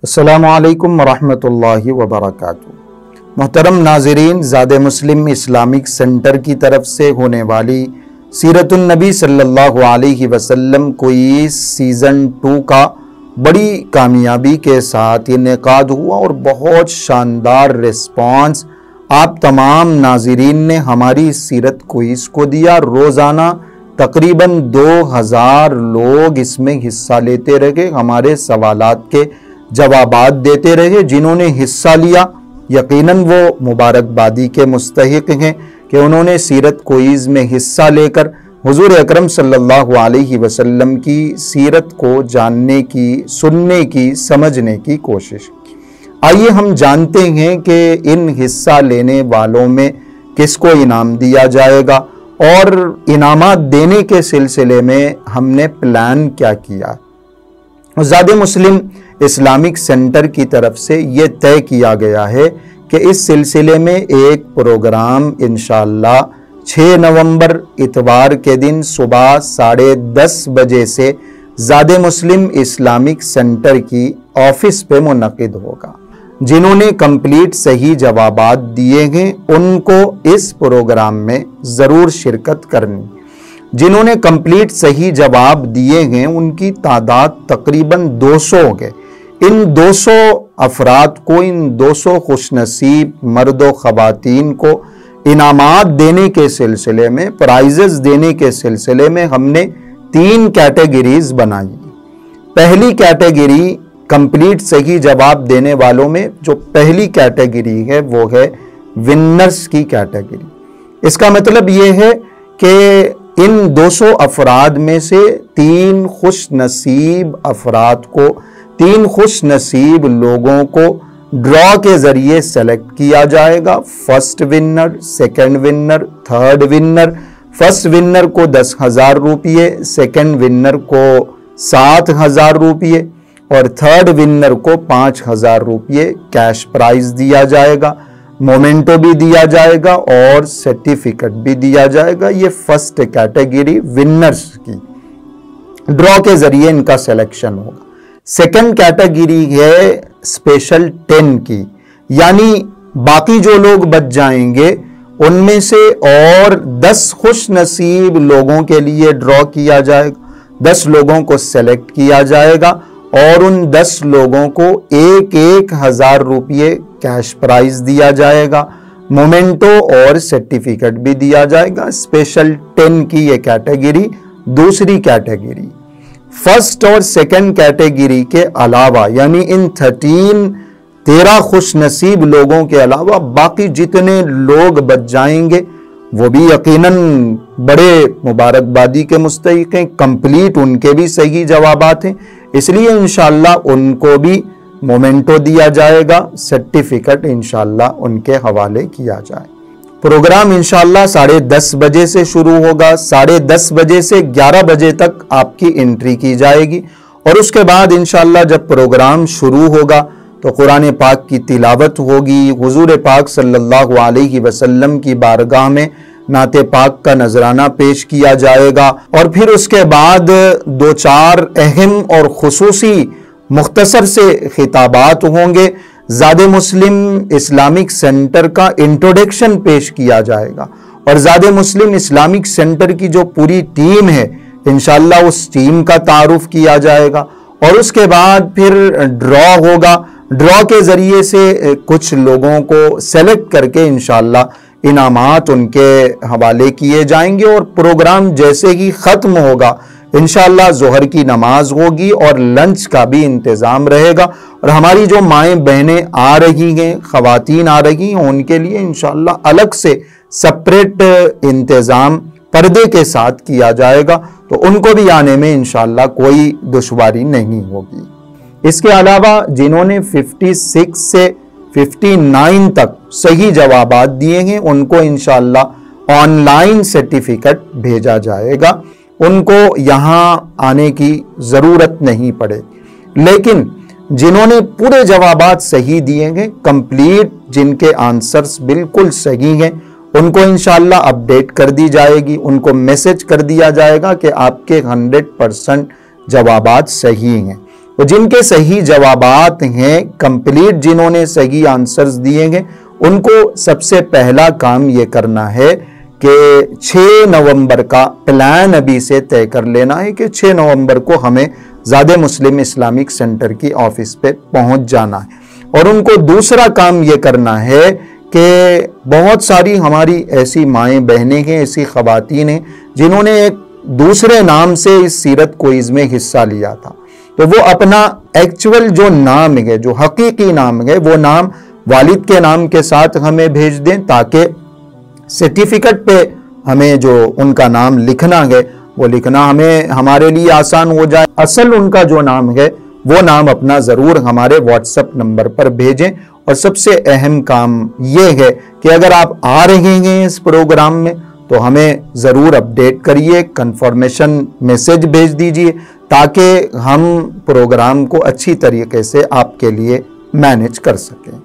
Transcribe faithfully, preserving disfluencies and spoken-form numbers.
अस्सलामु अलैकुम वरहमतुल्लाहि वबरकातुहू। मोहतरम नाज़रीन, ज़ादे मुस्लिम इस्लामिक सेंटर की तरफ से होने वाली सीरतुन नबी सल्लल्लाहु अलैहि वसल्लम क्विज़ सीज़न टू का बड़ी कामयाबी के साथ इनेकाद हुआ और बहुत शानदार रिस्पांस आप तमाम नाज़रीन ने हमारी सीरत क्विज़ को दिया। रोज़ाना तकरीबन दो हज़ार लोग इसमें हिस्सा लेते रहे, हमारे सवालात के जवाबात देते रहे। जिन्होंने हिस्सा लिया यकीनन वो मुबारकबादी के मुस्तहिक हैं कि उन्होंने सीरत क्विज़ में हिस्सा लेकर हुजूर अकरम सल्लल्लाहु अलैहि वसल्लम की सीरत को जानने की, सुनने की, समझने की कोशिश की। आइए हम जानते हैं कि इन हिस्सा लेने वालों में किसको इनाम दिया जाएगा और इनामात देने के सिलसिले में हमने प्लान क्या किया। ज़ादे मुस्लिम इस्लामिक सेंटर की तरफ से ये तय किया गया है कि इस सिलसिले में एक प्रोग्राम इंशाअल्लाह छह नवंबर इतवार के दिन सुबह साढ़े दस बजे से ज़ादे मुस्लिम इस्लामिक सेंटर की ऑफिस पे मुनक़िद होगा। जिन्होंने कंप्लीट सही जवाबात दिए हैं उनको इस प्रोग्राम में ज़रूर शिरकत करनी। जिन्होंने कंप्लीट सही जवाब दिए हैं उनकी तादाद तकरीबन दो सौ हो गए। इन दो सौ अफराद को, इन दो सौ खुशनसीब मर्द व ख़वातीन को इनामात देने के सिलसिले में, प्राइजेस देने के सिलसिले में हमने तीन कैटेगरीज बनाई। पहली कैटेगरी कंप्लीट सही जवाब देने वालों में जो पहली कैटेगरी है वो है विनर्स की कैटेगरी। इसका मतलब ये है कि इन दो सौ अफराद में से तीन खुश नसीब अफराद को, तीन खुश नसीब लोगों को ड्रॉ के जरिए सेलेक्ट किया जाएगा। First winner, second winner, third winner. First winner को दस हजार रुपये, सेकंड विनर को सात हजार रुपये और थर्ड विनर को पाँच हजार रुपये कैश प्राइज दिया जाएगा। मोमेंटो भी दिया जाएगा और सर्टिफिकेट भी दिया जाएगा। ये फर्स्ट कैटेगरी विनर्स की, ड्रॉ के जरिए इनका सिलेक्शन होगा। सेकंड कैटेगरी है स्पेशल टेन की, यानी बाकी जो लोग बच जाएंगे उनमें से और दस खुश नसीब लोगों के लिए ड्रॉ किया जाएगा। दस लोगों को सेलेक्ट किया जाएगा और उन दस लोगों को एक एक हजार रुपये कैश प्राइज दिया जाएगा। मोमेंटो और सर्टिफिकेट भी दिया जाएगा। स्पेशल टेन की ये कैटेगरी दूसरी कैटेगरी। फर्स्ट और सेकंड कैटेगरी के अलावा, यानी इन थर्टीन तेरह खुश नसीब लोगों के अलावा बाकी जितने लोग बच जाएंगे वो भी यकीनन बड़े मुबारकबादी के मुस्तहिक हैं। कंप्लीट उनके भी सही जवाबात हैं, इसलिए इंशाअल्लाह उनको भी मोमेंटो दिया जाएगा, सर्टिफिकेट इंशाअल्लाह उनके हवाले किया जाए। प्रोग्राम इंशाअल्लाह साढ़े दस बजे से शुरू होगा। साढ़े दस बजे से ग्यारह बजे तक आपकी एंट्री की जाएगी और उसके बाद इंशाअल्लाह जब प्रोग्राम शुरू होगा तो कुरान पाक की तिलावत होगी। हुजूर पाक सल्लल्लाहु अलैहि वसल्लम की बारगाह में नाते पाक का नजराना पेश किया जाएगा और फिर उसके बाद दो चार अहम और खुसूसी मुख्तसर से खिताबात होंगे। ज़ादे मुस्लिम इस्लामिक सेंटर का इंट्रोडक्शन पेश किया जाएगा और ज़ादे मुस्लिम इस्लामिक सेंटर की जो पूरी टीम है इंशाअल्लाह उस टीम का तारुफ किया जाएगा और उसके बाद फिर ड्रॉ होगा। ड्रॉ के ज़रिए से कुछ लोगों को सेलेक्ट करके इंशाअल्लाह इनामात उनके हवाले किए जाएंगे और प्रोग्राम जैसे ही ख़त्म होगा इंशाअल्लाह ज़ोहर की नमाज होगी और लंच का भी इंतज़ाम रहेगा। और हमारी जो माएँ बहनें आ रही हैं, ख़वातीन आ रही हैं, उनके लिए इंशाअल्लाह अलग से सेपरेट इंतज़ाम पर्दे के साथ किया जाएगा, तो उनको भी आने में इंशाअल्लाह कोई दुश्वारी नहीं होगी। इसके अलावा जिन्होंने छप्पन से उनसठ तक सही जवाबात दिए हैं उनको इंशाअल्लाह ऑनलाइन सर्टिफिकेट भेजा जाएगा। उनको यहाँ आने की ज़रूरत नहीं पड़ेगी। लेकिन जिन्होंने पूरे जवाबात सही दिए हैं, कंप्लीट जिनके आंसर्स बिल्कुल सही हैं, उनको इंशाअल्लाह अपडेट कर दी जाएगी। उनको मैसेज कर दिया जाएगा कि आपके हंड्रेड परसेंट जवाबात सही हैं। तो जिनके सही जवाबात हैं, कंप्लीट जिन्होंने सही आंसर्स दिए हैं, उनको सबसे पहला काम ये करना है कि छह नवंबर का प्लान अभी से तय कर लेना है कि छह नवंबर को हमें ज़ादे मुस्लिम इस्लामिक सेंटर की ऑफिस पे पहुंच जाना है। और उनको दूसरा काम ये करना है कि बहुत सारी हमारी ऐसी माएँ बहनें हैं, ऐसी ख़वातीन हैं जिन्होंने एक दूसरे नाम से इस सीरत क्विज़ में हिस्सा लिया था, तो वो अपना एक्चुअल जो नाम है, जो हकीकी नाम है, वो नाम वालिद के नाम के साथ हमें भेज दें ताकि सर्टिफिकेट पे हमें जो उनका नाम लिखना है वो लिखना हमें हमारे लिए आसान हो जाए। असल उनका जो नाम है वो नाम अपना ज़रूर हमारे व्हाट्सएप नंबर पर भेजें। और सबसे अहम काम ये है कि अगर आप आ रहे हैं इस प्रोग्राम में तो हमें ज़रूर अपडेट करिए, कंफर्मेशन मैसेज भेज दीजिए ताकि हम प्रोग्राम को अच्छी तरीके से आपके लिए मैनेज कर सकें।